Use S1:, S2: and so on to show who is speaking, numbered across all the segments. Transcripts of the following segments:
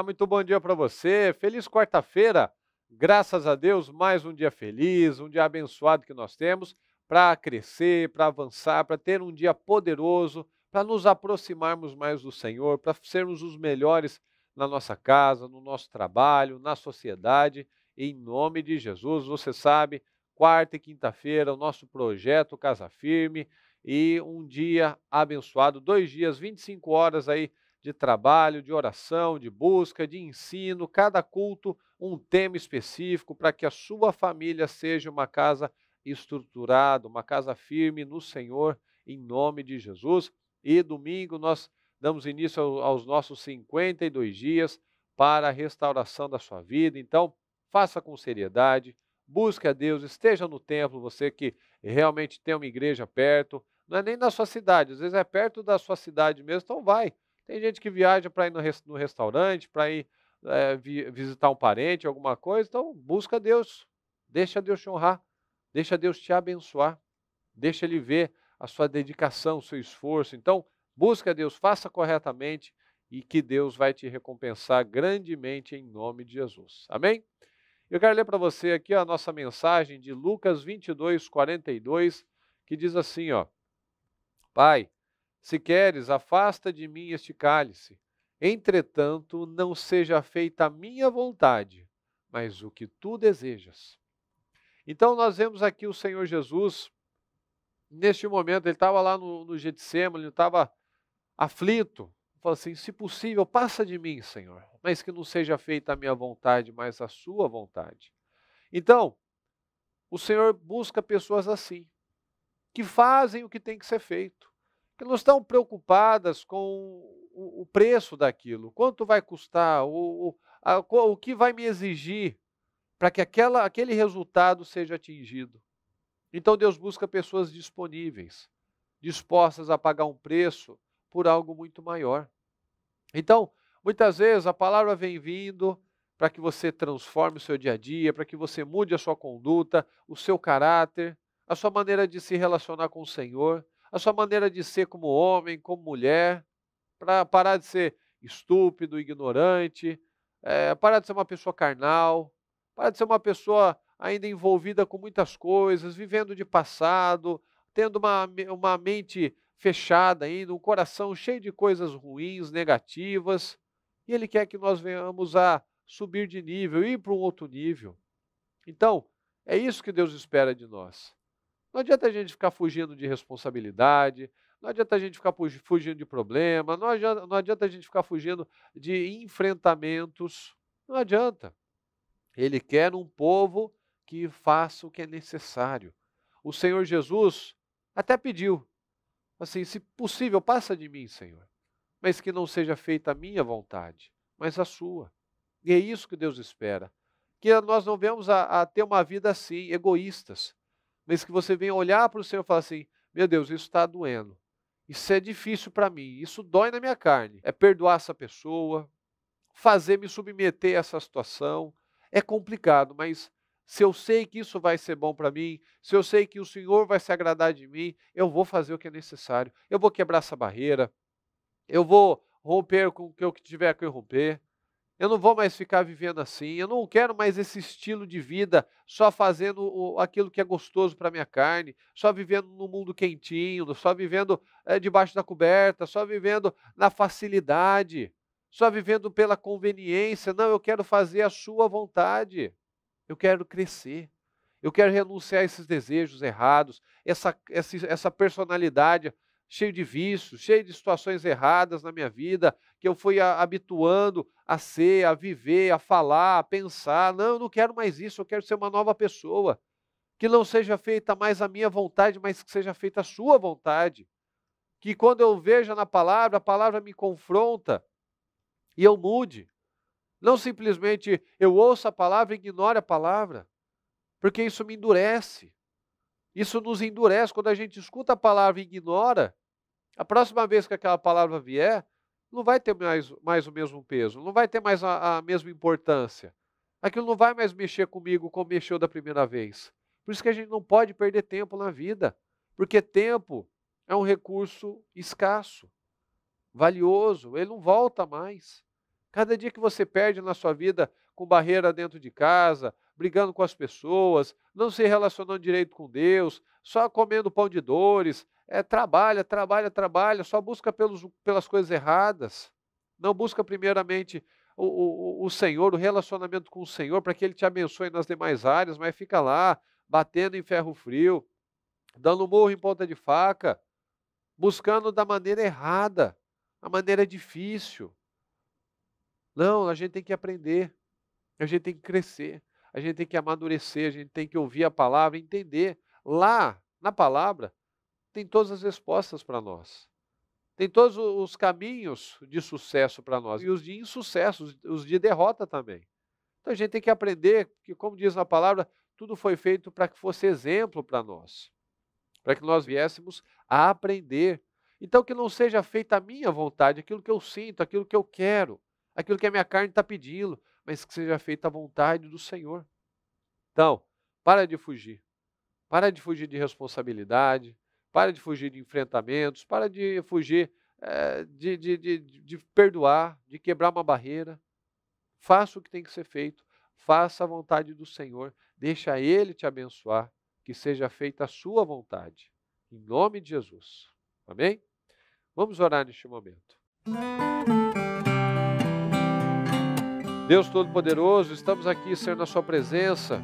S1: muito bom dia para você. Feliz quarta-feira. Graças a Deus, mais um dia feliz, um dia abençoado que nós temos para crescer, para avançar, para ter um dia poderoso, para nos aproximarmos mais do Senhor, para sermos os melhores na nossa casa, no nosso trabalho, na sociedade. Em nome de Jesus, você sabe, quarta e quinta-feira, o nosso projeto Casa Firme e um dia abençoado, 2 dias, 25 horas aí de trabalho, de oração, de busca, de ensino, cada culto um tema específico para que a sua família seja uma casa estruturada, uma casa firme no Senhor, em nome de Jesus. E domingo nós damos início aos nossos 52 dias para a restauração da sua vida. Então, faça com seriedade, busque a Deus, esteja no templo, você que realmente tem uma igreja perto, não é nem na sua cidade, às vezes é perto da sua cidade mesmo, então vai. Tem gente que viaja para ir no restaurante, para ir visitar um parente, alguma coisa, então busca Deus, deixa Deus te honrar, deixa Deus te abençoar, deixa Ele ver a sua dedicação, o seu esforço. Então, busca Deus, faça corretamente e que Deus vai te recompensar grandemente em nome de Jesus. Amém? Eu quero ler para você aqui a nossa mensagem de Lucas 22:42, que diz assim, ó: Pai, se queres, afasta de mim este cálice. Entretanto, não seja feita a minha vontade, mas o que tu desejas. Então, nós vemos aqui o Senhor Jesus, neste momento, ele estava lá no Getsemane, ele estava aflito. Falou assim: se possível, passa de mim, Senhor, mas que não seja feita a minha vontade, mas a sua vontade. Então, o Senhor busca pessoas assim, que fazem o que tem que ser feito, que não estão preocupadas com o preço daquilo, quanto vai custar, o que vai me exigir para que aquele resultado seja atingido. Então Deus busca pessoas disponíveis, dispostas a pagar um preço por algo muito maior. Então, muitas vezes a palavra vem vindo para que você transforme o seu dia a dia, para que você mude a sua conduta, o seu caráter, a sua maneira de se relacionar com o Senhor, a sua maneira de ser como homem, como mulher, para parar de ser estúpido, ignorante, parar de ser uma pessoa carnal, parar de ser uma pessoa ainda envolvida com muitas coisas, vivendo de passado, tendo uma mente fechada ainda, um coração cheio de coisas ruins, negativas, e Ele quer que nós venhamos a subir de nível, ir para um outro nível. Então, é isso que Deus espera de nós. Não adianta a gente ficar fugindo de responsabilidade, não adianta a gente ficar fugindo de problema, não adianta a gente ficar fugindo de enfrentamentos, não adianta. Ele quer um povo que faça o que é necessário. O Senhor Jesus até pediu, assim, se possível, passa de mim, Senhor, mas que não seja feita a minha vontade, mas a sua. E é isso que Deus espera, que nós não venhamos a ter uma vida assim, egoístas, mas que você venha olhar para o Senhor e falar assim: meu Deus, isso está doendo, isso é difícil para mim, isso dói na minha carne. É perdoar essa pessoa, fazer me submeter a essa situação, é complicado, mas se eu sei que isso vai ser bom para mim, se eu sei que o Senhor vai se agradar de mim, eu vou fazer o que é necessário, eu vou quebrar essa barreira, eu vou romper com o que eu tiver que romper. Eu não vou mais ficar vivendo assim, eu não quero mais esse estilo de vida, só fazendo aquilo que é gostoso para a minha carne, só vivendo no mundo quentinho, só vivendo debaixo da coberta, só vivendo na facilidade, só vivendo pela conveniência. Não, eu quero fazer a sua vontade, eu quero crescer, eu quero renunciar a esses desejos errados, essa personalidade cheia de vícios, cheia de situações erradas na minha vida, que eu fui habituando a ser, a viver, a falar, a pensar. Não, eu não quero mais isso, eu quero ser uma nova pessoa. Que não seja feita mais a minha vontade, mas que seja feita a sua vontade. Que quando eu veja na palavra, a palavra me confronta e eu mude. Não simplesmente eu ouço a palavra e ignore a palavra, porque isso me endurece. Isso nos endurece. Quando a gente escuta a palavra e ignora, a próxima vez que aquela palavra vier, não vai ter mais o mesmo peso, não vai ter mais a mesma importância. Aquilo não vai mais mexer comigo como mexeu da primeira vez. Por isso que a gente não pode perder tempo na vida, porque tempo é um recurso escasso, valioso, ele não volta mais. Cada dia que você perde na sua vida com barreira dentro de casa, brigando com as pessoas, não se relacionando direito com Deus, só comendo pão de dores, trabalha, trabalha, trabalha, só busca pelas coisas erradas. Não busca primeiramente o Senhor, o relacionamento com o Senhor, para que Ele te abençoe nas demais áreas, mas fica lá, batendo em ferro frio, dando murro em ponta de faca, buscando da maneira errada, a maneira difícil. Não, a gente tem que aprender, a gente tem que crescer, a gente tem que amadurecer, a gente tem que ouvir a palavra, entender. Lá, na palavra, tem todas as respostas para nós. Tem todos os caminhos de sucesso para nós e os de insucesso, os de derrota também. Então a gente tem que aprender que, como diz na palavra, tudo foi feito para que fosse exemplo para nós, para que nós viéssemos a aprender. Então que não seja feita a minha vontade, aquilo que eu sinto, aquilo que eu quero, aquilo que a minha carne está pedindo, mas que seja feita a vontade do Senhor. Então, para de fugir de responsabilidade, para de fugir de enfrentamentos, para de fugir de perdoar, de quebrar uma barreira. Faça o que tem que ser feito, faça a vontade do Senhor, deixa Ele te abençoar, que seja feita a sua vontade, em nome de Jesus. Amém? Vamos orar neste momento. Deus Todo-Poderoso, estamos aqui, Senhor, na sua presença.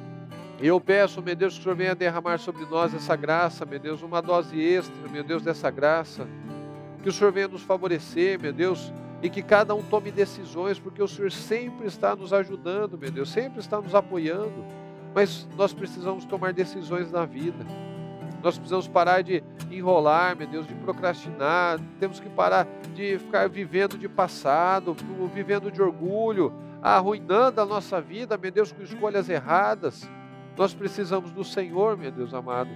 S1: E eu peço, meu Deus, que o Senhor venha derramar sobre nós essa graça, meu Deus, uma dose extra, meu Deus, dessa graça. Que o Senhor venha nos favorecer, meu Deus, e que cada um tome decisões, porque o Senhor sempre está nos ajudando, meu Deus, sempre está nos apoiando. Mas nós precisamos tomar decisões na vida. Nós precisamos parar de enrolar, meu Deus, de procrastinar. Temos que parar de ficar vivendo de passado, vivendo de orgulho, arruinando a nossa vida, meu Deus, com escolhas erradas. Nós precisamos do Senhor, meu Deus amado.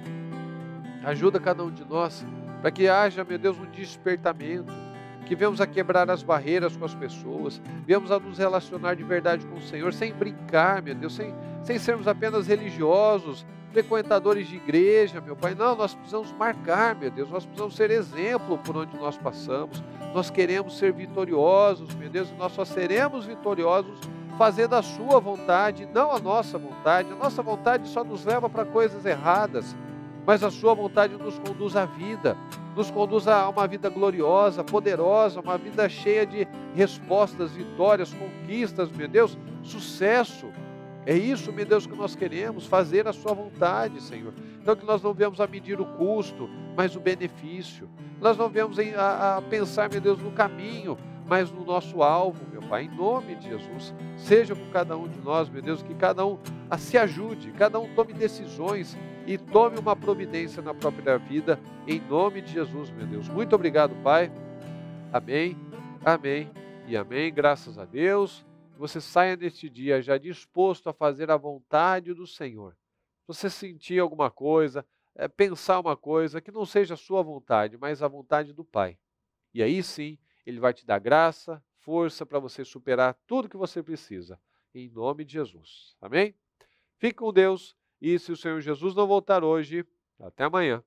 S1: Ajuda cada um de nós, para que haja, meu Deus, um despertamento, que venhamos a quebrar as barreiras com as pessoas, venhamos a nos relacionar de verdade com o Senhor, sem brincar, meu Deus, sem sermos apenas religiosos, frequentadores de igreja, meu Pai. Não, nós precisamos marcar, meu Deus, nós precisamos ser exemplo por onde nós passamos. Nós queremos ser vitoriosos, meu Deus, e nós só seremos vitoriosos fazendo a sua vontade, não a nossa vontade. A nossa vontade só nos leva para coisas erradas, mas a sua vontade nos conduz à vida, nos conduz a uma vida gloriosa, poderosa, uma vida cheia de respostas, vitórias, conquistas, meu Deus, sucesso. É isso, meu Deus, que nós queremos, fazer a sua vontade, Senhor. Então que nós não venhamos a medir o custo, mas o benefício. Nós não venhamos a pensar, meu Deus, no caminho, mas no nosso alvo, meu Pai, em nome de Jesus. Seja com cada um de nós, meu Deus, que cada um se ajude, cada um tome decisões e tome uma providência na própria vida, em nome de Jesus, meu Deus. Muito obrigado, Pai. Amém, amém e amém. Graças a Deus. Você saia neste dia já disposto a fazer a vontade do Senhor. Se você sentir alguma coisa, pensar uma coisa, que não seja a sua vontade, mas a vontade do Pai. E aí sim, Ele vai te dar graça, força para você superar tudo que você precisa. Em nome de Jesus. Amém? Fique com Deus e se o Senhor Jesus não voltar hoje, até amanhã.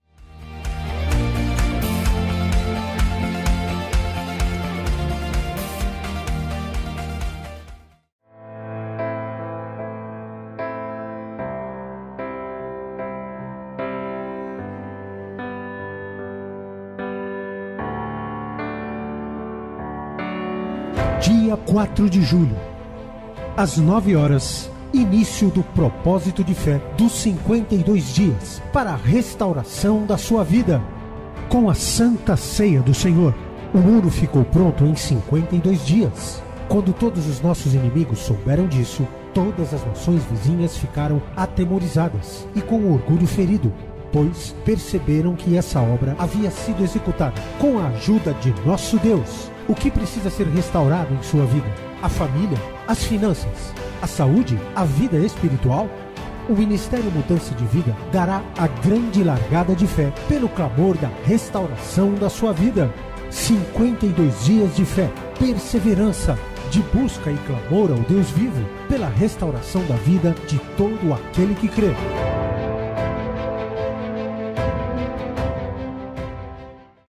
S2: Dia 4 de julho, às 9 horas, início do propósito de fé dos 52 dias para a restauração da sua vida. Com a Santa Ceia do Senhor, o muro ficou pronto em 52 dias. Quando todos os nossos inimigos souberam disso, todas as nações vizinhas ficaram atemorizadas e com o orgulho ferido, pois perceberam que essa obra havia sido executada com a ajuda de nosso Deus. O que precisa ser restaurado em sua vida? A família? As finanças? A saúde? A vida espiritual? O Ministério Mudança de Vida dará a grande largada de fé pelo clamor da restauração da sua vida. 52 dias de fé, perseverança, de busca e clamor ao Deus vivo pela restauração da vida de todo aquele que crê.